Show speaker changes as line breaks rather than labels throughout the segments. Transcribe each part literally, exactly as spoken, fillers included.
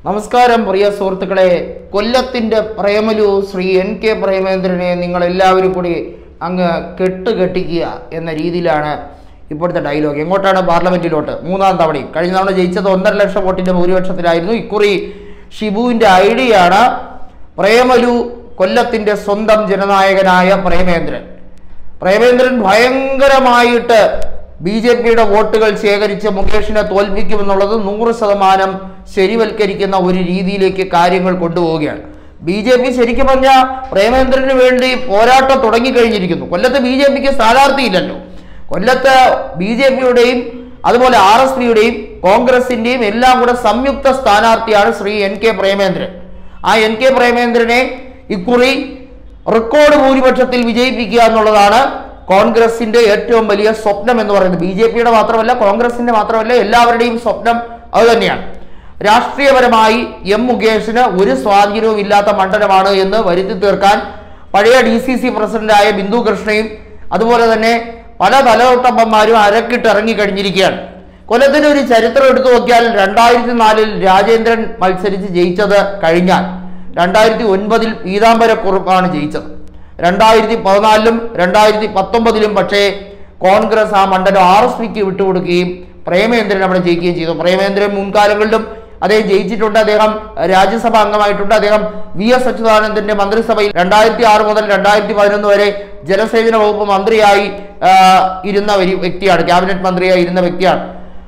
നമസ്കാരം പ്രിയ സുഹൃത്തുക്കളെ, കൊല്ലത്തിന്റെ പ്രേമലു ശ്രീ എൻ കെ പ്രേമേന്ദ്രനെ നിങ്ങൾ എല്ലാവരും കൂടി അങ്ങ് കെട്ടുകെട്ടിക്കുക എന്ന രീതിയിലാണ് ഇപ്പോഴത്തെ ഡയലോഗ്. എങ്ങോട്ടാണ്? പാർലമെന്റിലോട്ട്. മൂന്നാം തവണയും. കഴിഞ്ഞ തവണ ജയിച്ചത് ഒന്നര ലക്ഷം വോട്ടിന്റെ ഭൂരിപക്ഷത്തിലായിരുന്നു. ഇക്കുറി ഷിബുവിന്റെ ഐഡിയാണ് പ്രേമലു കൊല്ലത്തിന്റെ സ്വന്തം ജനനായകനായ പ്രേമേന്ദ്രൻ. പ്രേമേന്ദ്രൻ ഭയങ്കരമായിട്ട് ബി ജെ പിയുടെ വോട്ടുകൾ ശേഖരിച്ച് മുകേഷിനെ തോൽപ്പിക്കുമെന്നുള്ളത് നൂറ് ശതമാനം ശരിവൽക്കരിക്കുന്ന ഒരു രീതിയിലേക്ക് കാര്യങ്ങൾ കൊണ്ടുപോവുകയാണ്. ബി ജെ പി ശരിക്കും പറഞ്ഞാൽ പ്രേമേന്ദ്രന് വേണ്ടി പോരാട്ടം തുടങ്ങിക്കഴിഞ്ഞിരിക്കുന്നു. കൊല്ലത്ത് ബി ജെ പിക്ക് സ്ഥാനാർത്ഥിയില്ലല്ലോ. കൊല്ലത്ത് ബി ജെ പിയുടെയും അതുപോലെ ആർ എസ് പിയുടെയും കോൺഗ്രസിന്റെയും എല്ലാം കൂടെ സംയുക്ത സ്ഥാനാർത്ഥിയാണ് ശ്രീ എൻ കെ പ്രേമേന്ദ്രൻ. ആ എൻ കെ പ്രേമേന്ദ്രനെ ഇക്കുറി റെക്കോർഡ് ഭൂരിപക്ഷത്തിൽ വിജയിപ്പിക്കുക എന്നുള്ളതാണ് കോൺഗ്രസിന്റെ ഏറ്റവും വലിയ സ്വപ്നം എന്ന് പറയുന്നത്. ബി ജെ പിയുടെ മാത്രമല്ല, കോൺഗ്രസിന്റെ മാത്രമല്ല, എല്ലാവരുടെയും സ്വപ്നം അത് തന്നെയാണ്. രാഷ്ട്രീയപരമായി എം മുകേഷിന് ഒരു സ്വാധീനവും ഇല്ലാത്ത മണ്ഡലമാണ് എന്ന് വരുത്തി തീർക്കാൻ പഴയ ഡി സി സി പ്രസിഡന്റായ ബിന്ദു കൃഷ്ണയും അതുപോലെ തന്നെ പല തലതൊട്ടപ്പന്മാരും അരക്കിട്ട് ഇറങ്ങിക്കഴിഞ്ഞിരിക്കുകയാണ്. കൊല്ലത്തിന്റെ ഒരു ചരിത്രം എടുത്തു നോക്കിയാൽ രണ്ടായിരത്തി നാലിൽ രാജേന്ദ്രൻ മത്സരിച്ച് ജയിച്ചത് കഴിഞ്ഞാൽ രണ്ടായിരത്തി ഒൻപതിൽ പീതാംബരക്കുറുപ്പാണ് ജയിച്ചത്. രണ്ടായിരത്തി പതിനാലിലും രണ്ടായിരത്തി പത്തൊമ്പതിലും പക്ഷേ കോൺഗ്രസ് ആ മണ്ഡലം ആർ എസ് പിക്ക് വിട്ടുകൊടുക്കുകയും പ്രേമേന്ദ്രൻ അവിടെ ജയിക്കുകയും ചെയ്തു. പ്രേമേന്ദ്രൻ മുൻകാലങ്ങളിലും അദ്ദേഹം ജയിച്ചിട്ടുണ്ട്. അദ്ദേഹം രാജ്യസഭാ അംഗമായിട്ടുണ്ട്. അദ്ദേഹം വി എസ് അച്യുതാനന്ദന്റെ മന്ത്രിസഭയിൽ രണ്ടായിരത്തി ആറ് മുതൽ രണ്ടായിരത്തി പതിനൊന്ന് വരെ ജലസേചന വകുപ്പ് മന്ത്രിയായി ഇരുന്ന ഒരു വ്യക്തിയാണ്, ക്യാബിനറ്റ് മന്ത്രിയായി ഇരുന്ന വ്യക്തിയാണ്.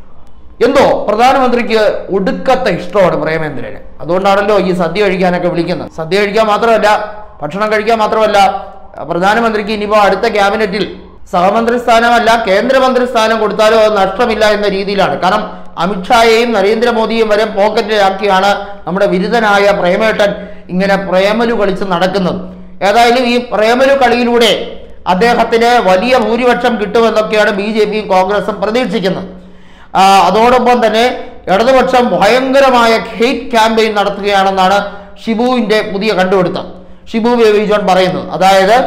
എന്തോ പ്രധാനമന്ത്രിക്ക് ഒടുക്കത്തെ ഇഷ്ടമാണ് പ്രേമേന്ദ്രന്. അതുകൊണ്ടാണല്ലോ ഈ സദ്യ കഴിക്കാനൊക്കെ വിളിക്കുന്നത്. സദ്യ കഴിക്കാൻ മാത്രമല്ല, ഭക്ഷണം കഴിക്കാൻ മാത്രമല്ല, പ്രധാനമന്ത്രിക്ക് ഇനിയിപ്പോൾ അടുത്ത ക്യാബിനറ്റിൽ സഹമന്ത്രി സ്ഥാനമല്ല കേന്ദ്രമന്ത്രി സ്ഥാനം കൊടുത്താലോ അത് നഷ്ടമില്ല എന്ന രീതിയിലാണ്. കാരണം അമിത്ഷായെയും നരേന്ദ്രമോദിയെയും വരെ പോക്കറ്റിലാക്കിയാണ് നമ്മുടെ ബിരുദനായ പ്രേമേട്ടൻ ഇങ്ങനെ പ്രേമലു കളിച്ച് നടക്കുന്നത്. ഏതായാലും ഈ പ്രേമലു കളിയിലൂടെ അദ്ദേഹത്തിന് വലിയ ഭൂരിപക്ഷം കിട്ടുമെന്നൊക്കെയാണ് ബി ജെ പിയും കോൺഗ്രസും പ്രതീക്ഷിക്കുന്നത്. അതോടൊപ്പം തന്നെ ഇടതുപക്ഷം ഭയങ്കരമായ ഹെയ്റ്റ് ക്യാമ്പയിൻ നടത്തുകയാണെന്നാണ് ഷിബുവിന്റെ പുതിയ കണ്ടുപിടുത്തം. ഷിബു ബേബി ജോൺ പറയുന്നത്, അതായത്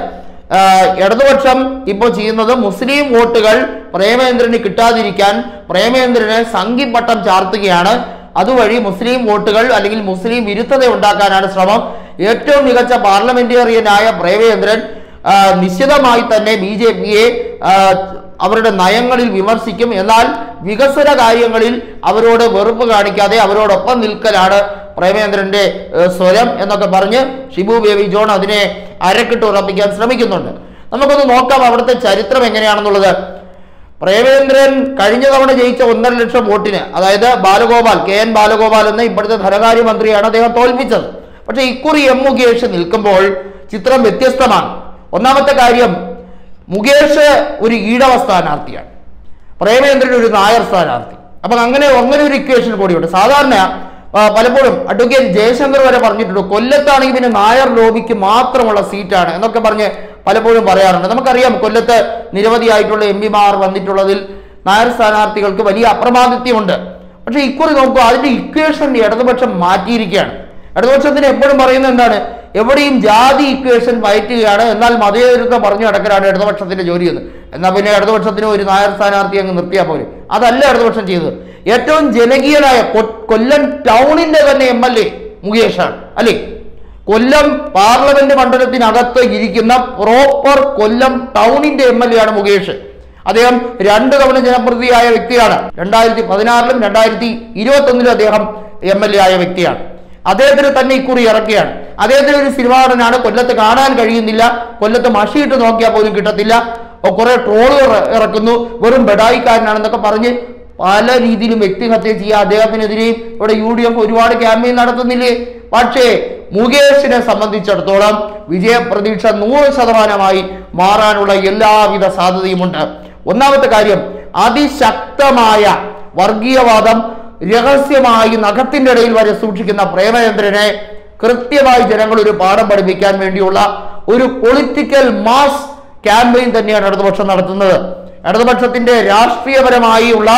ഇടതുപക്ഷം ഇപ്പോൾ ചെയ്യുന്നത് മുസ്ലിം വോട്ടുകൾ പ്രേമേന്ദ്രന് കിട്ടാതിരിക്കാൻ പ്രേമേന്ദ്രന് സംഘിപ്പട്ടം ചാർത്തുകയാണ്. അതുവഴി മുസ്ലിം വോട്ടുകൾ അല്ലെങ്കിൽ മുസ്ലിം വിരുദ്ധത ഉണ്ടാക്കാനാണ് ശ്രമം. ഏറ്റവും മികച്ച പാർലമെന്റേറിയനായ പ്രേമേന്ദ്രൻ നിശ്ചിതമായി തന്നെ ബി ജെ പിയെ അവരുടെ നയങ്ങളിൽ വിമർശിക്കും. എന്നാൽ വികസന കാര്യങ്ങളിൽ അവരോട് വെറുപ്പ് കാണിക്കാതെ അവരോടൊപ്പം നിൽക്കലാണ് പ്രേമേന്ദ്രന്റെ സ്വരം എന്നൊക്കെ പറഞ്ഞ് ഷിബു ബേബി ജോൺ അതിനെ അരക്കിട്ട് ഉറപ്പിക്കാൻ ശ്രമിക്കുന്നുണ്ട്. നമുക്കൊന്ന് നോക്കാം അവിടുത്തെ ചരിത്രം എങ്ങനെയാണെന്നുള്ളത്. പ്രേമേന്ദ്രൻ കഴിഞ്ഞ തവണ ജയിച്ച ഒന്നര ലക്ഷം വോട്ടിന്, അതായത് ബാലഗോപാൽ കെ എൻ ബാലഗോപാൽ എന്ന ഇപ്പോഴത്തെ ധനകാര്യമന്ത്രിയാണ് അദ്ദേഹം തോൽപ്പിച്ചത്. പക്ഷെ ഇക്കുറി എം മുകേഷ് നിൽക്കുമ്പോൾ ചിത്രം വ്യത്യസ്തമാണ്. ഒന്നാമത്തെ കാര്യം, മുകേഷ് ഒരു ഈഴവ സ്ഥാനാർത്ഥിയാണ്, പ്രേമേന്ദ്രൻ ഒരു നായർ സ്ഥാനാർത്ഥി. അപ്പം അങ്ങനെ അങ്ങനെ ഒരു ഇക്വേഷൻ കൂടിയുണ്ട്. സാധാരണ പലപ്പോഴും അഡ്വക്കേറ്റ് ജയശങ്കർ വരെ പറഞ്ഞിട്ടുണ്ട് കൊല്ലത്താണെങ്കിൽ പിന്നെ നായർ ലോബിക്ക് മാത്രമുള്ള സീറ്റാണ് എന്നൊക്കെ പറഞ്ഞ് പലപ്പോഴും പറയാറുണ്ട്. നമുക്കറിയാം കൊല്ലത്ത് നിരവധിയായിട്ടുള്ള എം പിമാർ വന്നിട്ടുള്ളതിൽ നായർ സ്ഥാനാർത്ഥികൾക്ക് വലിയ അപ്രമാദിത്യമുണ്ട്. പക്ഷെ ഇക്കുറി നോക്കുക, അതിന്റെ ഇക്വേഷൻ ഇടതുപക്ഷം മാറ്റിയിരിക്കുകയാണ്. ഇടതുപക്ഷത്തിന് എപ്പോഴും പറയുന്നത് എന്താണ്? എവിടെയും ജാതി ഇക്വേഷൻ പയറ്റുകയാണ്, എന്നാൽ മതേതരത്വം പറഞ്ഞു നടക്കലാണ് ഇടതുപക്ഷത്തിന്റെ ജോലിയെന്ന്. എന്നാൽ പിന്നെ ഇടതുപക്ഷത്തിന് ഒരു നായർ സ്ഥാനാർത്ഥി അങ്ങ് നിർത്തിയാൽ പോലും. അതല്ല ഇടതുപക്ഷം ചെയ്തത്. ഏറ്റവും ജനകീയനായ കൊല്ലം ടൗണിന്റെ തന്നെ എം എൽ എ മുകേഷാണ്, അല്ലേ? കൊല്ലം പാർലമെന്റ് മണ്ഡലത്തിനകത്ത് ഇരിക്കുന്ന പ്രോപ്പർ കൊല്ലം ടൗണിന്റെ എം എൽ എ ആണ് മുകേഷ്. അദ്ദേഹം രണ്ടു തവണ ജനപ്രതിയായ വ്യക്തിയാണ്. രണ്ടായിരത്തി പതിനാറിലും രണ്ടായിരത്തി ഇരുപത്തി ഒന്നിലും അദ്ദേഹം എം എൽ എ ആയ വ്യക്തിയാണ്. അദ്ദേഹത്തിന് തന്നെ ഇക്കുറി ഇറക്കുകയാണ്. അദ്ദേഹത്തിന് ഒരു സിനിമാ നടനാണ്, കൊല്ലത്ത് കാണാൻ കഴിയുന്നില്ല, കൊല്ലത്ത് മഷിയിട്ട് നോക്കിയാൽ പോലും കിട്ടത്തില്ല, കുറെ ട്രോളുകൾ ഇറക്കുന്നു, വെറും ബെഡായിക്കാരനാണെന്നൊക്കെ പറഞ്ഞ് പല രീതിയിലും വ്യക്തിഹത്യ ചെയ്യുക. അദ്ദേഹത്തിനെതിരെയും ഇവിടെ യു ഡി എഫ് ഒരുപാട് ക്യാമ്പയിൻ നടത്തുന്നില്ലേ? പക്ഷേ മുകേഷിനെ സംബന്ധിച്ചിടത്തോളം വിജയപ്രതീക്ഷ നൂറ് ശതമാനമായി മാറാനുള്ള എല്ലാവിധ സാധ്യതയുമുണ്ട്. ഒന്നാമത്തെ കാര്യം, അതിശക്തമായ വർഗീയവാദം രഹസ്യമായി നഖത്തിന്റെ ഇടയിൽ വരെ സൂക്ഷിക്കുന്ന പ്രേമേന്ദ്രനെ കൃത്യമായി ജനങ്ങൾ ഒരു പാഠം പഠിപ്പിക്കാൻ വേണ്ടിയുള്ള ഒരു പൊളിറ്റിക്കൽ മാസ് ക്യാമ്പയിൻ തന്നെയാണ് ഇടതുപക്ഷം നടത്തുന്നത്. ഇടതുപക്ഷത്തിന്റെ രാഷ്ട്രീയപരമായി ഉള്ള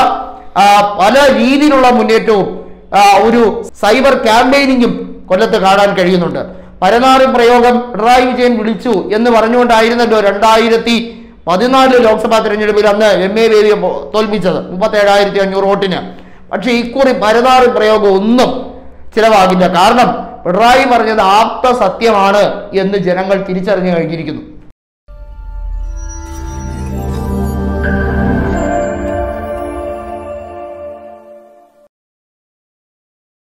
പല രീതിയിലുള്ള മുന്നേറ്റവും ഒരു സൈബർ ക്യാമ്പയിനിങ്ങും കൊല്ലത്ത് കാണാൻ കഴിയുന്നുണ്ട്. പരനാറി പ്രയോഗം പിണറായി വിജയൻ വിളിച്ചു എന്ന് പറഞ്ഞുകൊണ്ടായിരുന്നല്ലോ രണ്ടായിരത്തി പതിനാല് ലോക്സഭാ തെരഞ്ഞെടുപ്പിൽ അന്ന് എം എ ബേബിയെ തോൽപ്പിച്ചത് മുപ്പത്തി ഏഴായിരത്തി അഞ്ഞൂറ് വോട്ടിന്. പക്ഷെ ഇക്കുറി പരനാറി പ്രയോഗം ഒന്നും ചിലവാകില്ല. കാരണം പിണറായി പറഞ്ഞത് ആപ്ത സത്യമാണ് എന്ന് ജനങ്ങൾ തിരിച്ചറിഞ്ഞു കഴിഞ്ഞിരിക്കുന്നു.